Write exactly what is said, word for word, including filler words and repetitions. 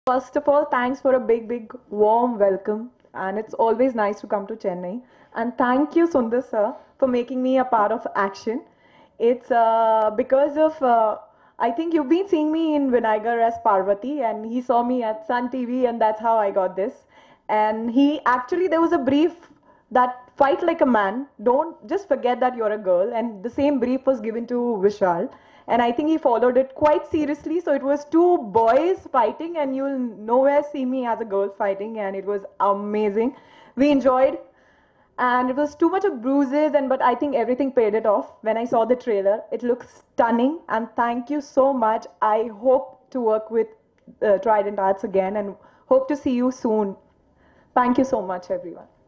First of all, thanks for a big, big, warm welcome. And it's always nice to come to Chennai. And thank you, Sundar sir, for making me a part of action. It's uh, because of, uh, I think you've been seeing me in Vinayagar as Parvati, and he saw me at Sun T V, and that's how I got this. And he actually, there was a brief that fight like a man, don't just forget that you're a girl. And the same brief was given to Vishal. And I think he followed it quite seriously. So it was two boys fighting, and you'll nowhere see me as a girl fighting. And it was amazing. We enjoyed, and it was too much of bruises, and but I think everything paid it off. When I saw the trailer, it looks stunning. And thank you so much. I hope to work with uh, Trident Arts again, and hope to see you soon. Thank you so much, everyone.